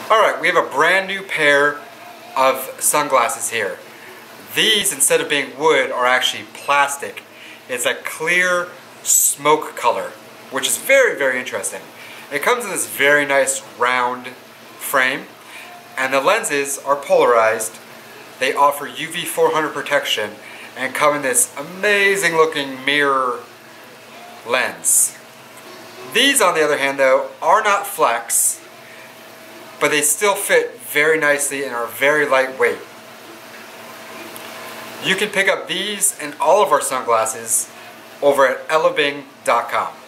Alright, we have a brand new pair of sunglasses here. These, instead of being wood, are actually plastic. It's a clear smoke color, which is very, very interesting. It comes in this very nice round frame, and the lenses are polarized. They offer UV 400 protection and come in this amazing looking mirror lens. These, on the other hand, though, are not flex, but they still fit very nicely and are very lightweight. You can pick up these and all of our sunglasses over at elabing.com.